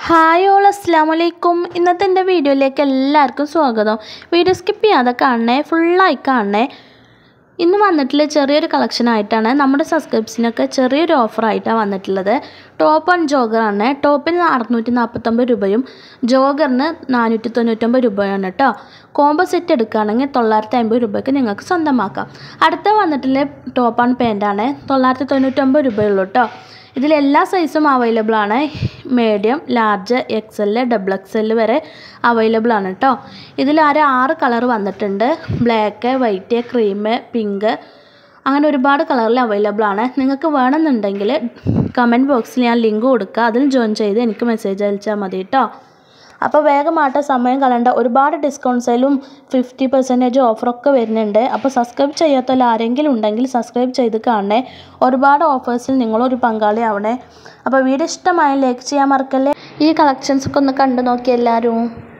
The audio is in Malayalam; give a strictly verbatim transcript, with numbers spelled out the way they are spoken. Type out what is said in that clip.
ഹായ് ഓൾ അസ്സലാമലൈക്കും. ഇന്നത്തെ എൻ്റെ വീഡിയോയിലേക്ക് എല്ലാവർക്കും സ്വാഗതം. വീഡിയോ സ്കിപ്പ് ചെയ്യാതെ കാണണേ, ഫുള്ളായി കാണണേ. ഇന്ന് വന്നിട്ടുള്ള ചെറിയൊരു കളക്ഷനായിട്ടാണ്. നമ്മുടെ സബ്സ്ക്രൈബ്സിനൊക്കെ ചെറിയൊരു ഓഫറായിട്ടാണ് വന്നിട്ടുള്ളത്. ടോപ്പ് ആൻഡ് ജോഗറാണ്. ടോപ്പിന് അറുന്നൂറ്റി നാൽപ്പത്തൊമ്പത് രൂപയും ജോഗറിന് നാനൂറ്റി തൊണ്ണൂറ്റൊമ്പത് രൂപയാണ് കേട്ടോ. കോംബോ സെറ്റ് എടുക്കുകയാണെങ്കിൽ തൊള്ളായിരത്തി അമ്പത് രൂപയ്ക്ക് നിങ്ങൾക്ക് സ്വന്തമാക്കാം. അടുത്ത വന്നിട്ടുള്ള ടോപ്പ് ആൻഡ് പാൻറ്റാണ്. തൊള്ളായിരത്തി തൊണ്ണൂറ്റൊമ്പത് രൂപയുള്ളൂ കേട്ടോ. ഇതിലെല്ലാ സൈസും അവൈലബിൾ ആണ്. Medium, large, X L, double X L വരെ അവൈലബിൾ ആണ് കേട്ടോ. ഇതിൽ ഒരു ആറ് കളർ വന്നിട്ടുണ്ട്. ബ്ലാക്ക്, വൈറ്റ്, ക്രീം, പിങ്ക്, അങ്ങനെ ഒരുപാട് കളറിൽ അവൈലബിൾ ആണ്. നിങ്ങൾക്ക് വേണമെന്നുണ്ടെങ്കിൽ കമൻറ്റ് ബോക്സിൽ ഞാൻ ലിങ്ക് കൊടുക്കുക, അതിൽ ജോയിൻ ചെയ്ത് എനിക്ക് മെസ്സേജ് അയച്ചാൽ മതി കേട്ടോ. അപ്പോൾ വേഗമായിട്ട് സമയം കളയേണ്ട. ഒരുപാട് ഡിസ്കൗണ്ട് സെയിലും ഫിഫ്റ്റി പെർസെൻറ്റേജ് ഓഫറൊക്കെ വരുന്നുണ്ട്. അപ്പോൾ സബ്സ്ക്രൈബ് ചെയ്യാത്തവർ ആരെങ്കിലും ഉണ്ടെങ്കിൽ സബ്സ്ക്രൈബ് ചെയ്ത് കാണണേ. ഒരുപാട് ഓഫേഴ്സിൽ നിങ്ങളൊരു പങ്കാളിയാവണേ. അപ്പോൾ വീഡിയോ ഇഷ്ടമായി ലൈക്ക് ചെയ്യാൻ മറക്കല്ലേ. ഈ കളക്ഷൻസൊക്കെ ഒന്ന് കണ്ടു നോക്കി എല്ലാവരും.